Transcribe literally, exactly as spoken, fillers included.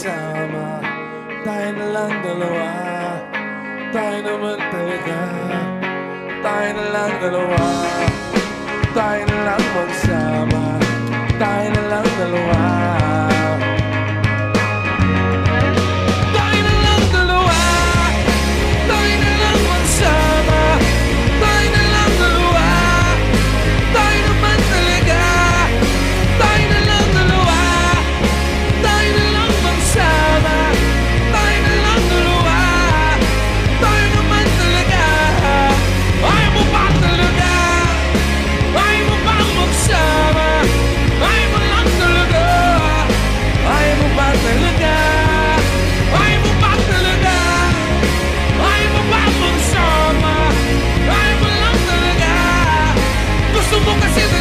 magsama. Tayo na lang dalawa, tayo naman talaga. Tayo na lang dalawa, tayo na lang magsama. Tayo na lang dalawa. Tayo na lang dalawa, tayo na lang magsama. Tayo na lang dalawa, tayo naman talaga. Tayo na lang dalawa, tayo na lang magsama. Tayo na lang dalawa, tayo naman talaga. Ayaw mo ba talaga? Ayaw mo bang magsama? Ayaw mo lang talaga? Ayaw mo ba talaga? Ayaw mo ba talaga? Ayaw mo bang magsama? Ayaw mo lang talaga? Gusto mo kasi